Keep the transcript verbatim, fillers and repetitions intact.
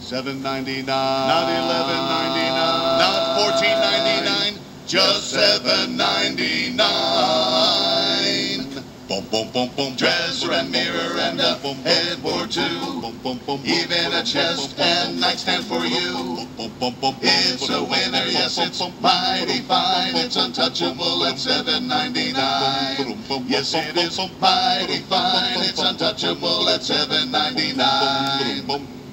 seven ninety-nine. Not eleven ninety-nine. Not fourteen ninety-nine. Just seven ninety-nine. Boom, boom, boom, boom. Dresser and mirror and a headboard too. Even a chest and nightstand for you. It's a winner, yes, it's mighty fine. It's untouchable at seven ninety-nine. Yes, it is mighty fine. It's untouchable at seven ninety-nine.